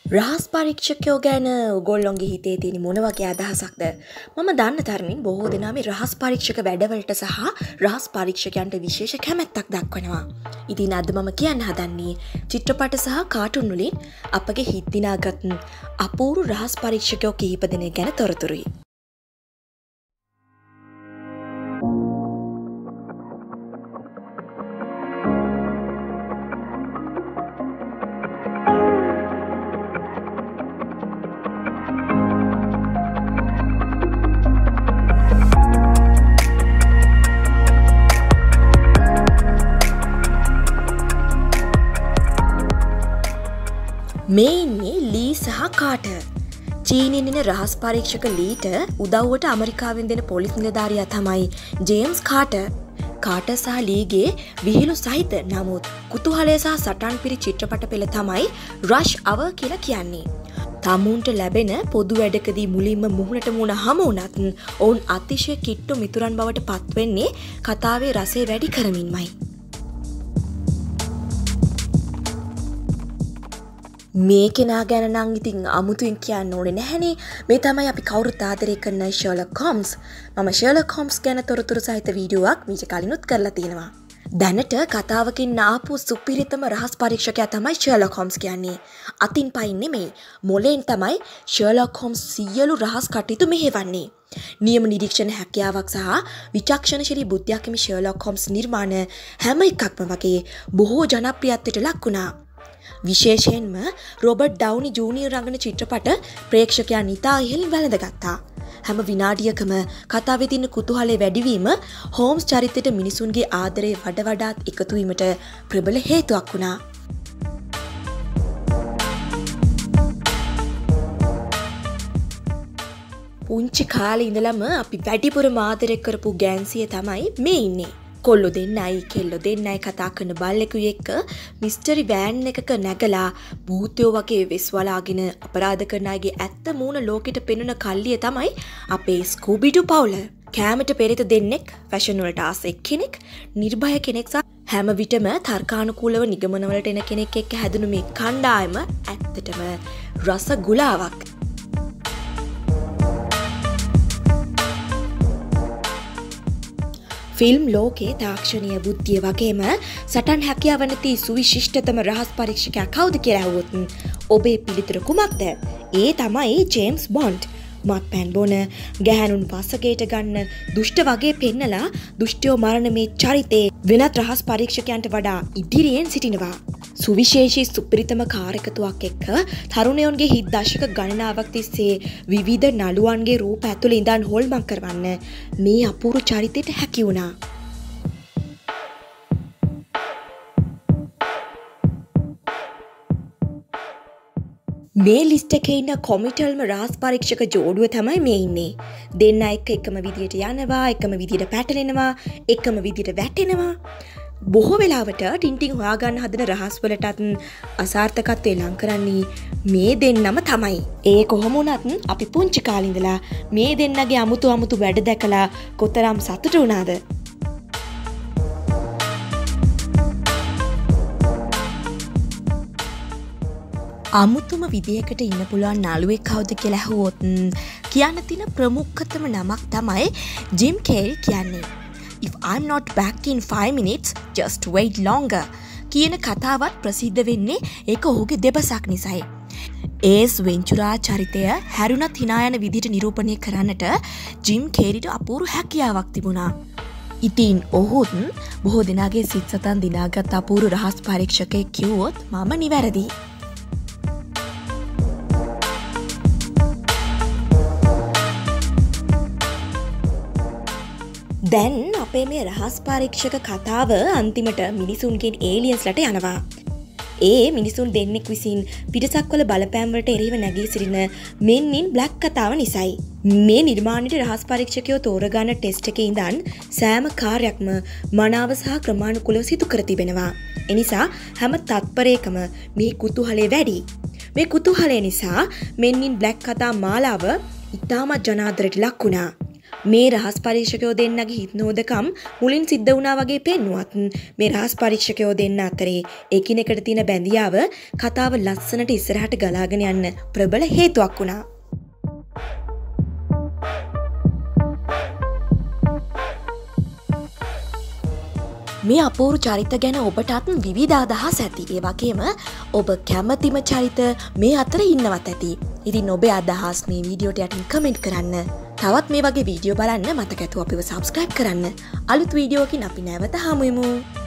රහස් පරීක්ෂකයෝ ගැන ඔයගොල්ලොන්ගේ හිතේ තියෙන මොන වගේ අදහසක්ද? මම දන්න තරමින් බොහෝ දෙනා මේ රහස් පරීක්ෂක වැඩවලට සහ රහස් පරීක්ෂකයන්ට විශේෂ කැමැත්තක් දක්වනවා. ඉතින් අද මම කියන්න හදන්නේ චිත්‍රපට සහ කාටුන් වලින් අපගේ හිත දිනාගත් අපූර්ව රහස් පරීක්ෂකයෝ කිහිප දෙනෙක් ගැන තොරතුරුයි. මේ ඉන්නේ ලී සහ කාටර්. චීනෙන් එන රහස් පරීක්ෂක ලීට උදව්වට ඇමරිකාවෙන් දෙන පොලිස් නිලධාරියා තමයි ජේම්ස් කාටර්. කාටර් සහ ලීගේ විහිළු සහිත නමුත් කුතුහලය සහ සටන් පිරි චිත්‍රපට පෙළ තමයි රෂ් අවර් කියලා කියන්නේ. තමුන්ට ලැබෙන පොදු වැඩකදී මුලින්ම මුහුණට මුහුණ හමු වුණත් ඔවුන් අතිශය කිට්ටු මිතුරන් බවට පත් වෙන්නේ කතාවේ රසය වැඩි කරමින්මයි. මේ කෙනා ගැන නම් ඉතින් අමුතුවෙන් කියන්න ඕනේ නැහැනේ. මේ තමයි අපි කවුරුත් ආදරය කරන ෂර්ලොක් හෝම්ස්. මම ෂර්ලොක් හෝම්ස් ගැන තොරතුරු සහිත වීඩියෝවක් මීට කලිනුත් කරලා තියෙනවා. දැනට කතාවකින් ආපු සුපිරිතම රහස් පරීක්ෂකයා තමයි ෂර්ලොක් හෝම්ස් කියන්නේ. අතින් පයින් නෙමෙයි. මොලෙන් තමයි ෂර්ලොක් හෝම්ස් සියලු රහස් කටයුතු මෙහෙවන්නේ. නියම නිරීක්ෂණ හැකියාවක් සහ විචක්ෂණශීලී බුද්ධියක් හිමි ෂර්ලොක් හෝම්ස් නිර්මාණ හැම එකක්ම වගේ බොහෝ ජනප්‍රියත්වයට ලක් වුණා. විශේෂයෙන්ම රොබර්ට් ඩවුනි ජූනියර් රංගන චිත්‍රපට ප්‍රේක්ෂකයන් ඉතා ඉහළින් වැළඳගත්තා. හැම විනාඩියකම කතාවේ තියෙන කුතුහලය වැඩිවීම හෝම්ස් චරිතයට මිනිසුන්ගේ ආදරය වඩාත් එකතු වීමට ප්‍රබල හේතුවක් වුණා. පුංචි කාලේ ඉඳලම අපි වැඩිපුරම ආදරය කරපු ගෑන්සිය තමයි මේ ඉන්නේ. කොල්ලෝ දෙන්නයි කෙල්ලෝ දෙන්නයි කතා කරන බල්ලෙකුයි එක්ක මිස්ටරි වෑන් එකක නැගලා භූතයෝ වගේ වෙස් වලාගෙන අපරාධ කරන අයගේ ඇත්ත මූණ ලෝකෙට පෙන්වන කල්ලිය තමයි අපේ ස්කූබිඩු පවුල. කැමරට පෙරේත දෙන්නෙක්, ෆැෂන් වලට ආස එක්කෙනෙක්, නිර්භය කෙනෙක් සහ හැම විටම තර්කානුකූලව නිගමන වලට එන කෙනෙක් එක්ක හැදුණු මේ කණ්ඩායම ඇත්තටම රස ගුලාවක්. ෆිල්ම් ලෝකයේ තාක්ෂණීය බුද්ධිය වගේම සටන් හැකියාව නැති සුවිශිෂ්ටතම රහස් පරීක්ෂකයා කවුද කියලා අහුවොත් ඔබේ පිළිතුර කුමක්ද? ඒ තමයි ජේම්ස් බොන්ඩ්. මත්පැන් බොන ගැහැණුන් වසගේට ගන්න දුෂ්ට වගේ පෙන්නලා දුෂ්ටයෝ මරණ මේ චරිතේ වෙනත් රහස් පරීක්ෂකයන්ට වඩා ඉදිරියෙන් සිටිනවා. සුවිශේෂී සුපිරිතම කාර්යකතුවක් එක්ක තරුණයන්ගේ හිත් දශක ගණනාවක් තිස්සේ විවිධ නළුවන්ගේ රූප ඇතුළේ ඉඳන් හොල්මන් කරවන්න මේ අපූර්ව චරිතයට හැකි වුණා. මේ ලිස්ට් එකේ ඉන්න කොමිටල්ම රහස් පරීක්ෂක ජෝඩුව තමයි මේ ඉන්නේ. දෙන්න එක්ක එකම විදියට යනවා, එකම විදියට පැටලෙනවා, එකම විදියට වැටෙනවා. බොහෝ වෙලාවට ටින්ටින් හොයාගන්න හදන රහස් වලටත් අසාර්ථකත්වය ලං කරන්නේ මේ දෙන්නම තමයි. ඒ කොහොම වුණත් අපි පුංචි කාලේ ඉඳලා මේ දෙන්නගේ අමුතු වැඩ දැකලා කොතරම් සතුටු වුණාද? අමුතුම විදියකට ඉන්න පුළුවන් නළුවෙක් කවුද කියලා අහුවොත් කියන්න තියෙන ප්‍රමුඛතම නමක් තමයි ජිම් කේරි කියන්නේ. If I'm not back in 5 minutes, just wait longer කියන කතාවත් ප්‍රසිද්ධ වෙන්නේ ඒක ඔහුගේ දෙබසක් නිසායි. ඒස් වෙන්චුරා චරිතය හැරුණත් hina යන විදිහට නිරූපණය කරන්නට ජිම් කේරිට අපූර්ව හැකියාවක් තිබුණා. ඉතින් ඔහුත් බොහෝ දෙනාගේ සිත් සතන් දිනාගත් අපූර්ව රහස් පරීක්ෂකයෙක් කිව්වොත් මම නිවැරදි. දැන් අපේ මේ රහස් පරීක්ෂක කතාව අන්තිමට මිනිසුන්ගෙන් ඒලියන්ස්ලට යනවා. ඒ මිනිසුන් දෙන්නෙක් විසින් පිටසක්වල බලපෑම් වලට එරෙහිව නැගී සිටින Men in Black කතාව නිසායි. මේ නිර්මාණයට රහස් පරීක්ෂකයෝ තෝරගන්න ටෙස්ට් එකේ ඉඳන් සෑම කාර්යයක්ම මනාව සහ ක්‍රමානුකූලව සිදු කර තිබෙනවා. එනිසා හැම තත්පරයකම මේ කුතුහලය වැඩි. මේ කුතුහලය නිසා Men in Black කතා මාලාව ඉතාමත් ජනාදරයට ලක් වුණා. මේ රහස් පරීක්ෂකයෝ දෙන්නගේ හිතනෝදකම් මුලින් සිද්ධ වුණා වගේ පෙන්නුවත් මේ රහස් පරීක්ෂකයෝ දෙන්න අතරේ එකිනෙකට තියෙන බැඳියාව කතාව ලස්සනට ඉස්සරහට ගලාගෙන යන්න ප්‍රබල හේතුවක් වුණා. මේ අපූර්ව චරිත ගැන ඔබටත් විවිධ අදහස් ඇති. ඒ වගේම ඔබ කැමතිම චරිත මේ අතර ඉන්නවත් ඇති. ඉතින් ඔබේ අදහස් මේ වීඩියෝට යටින් කමෙන්ට් කරන්න. තවත් මේ වගේ වීඩියෝ බලන්න මතක ඇතුව අපිව සබ්ස්ක්‍රයිබ් කරන්න. අලුත් වීඩියෝකින් අපි නැවත හමු වෙමු.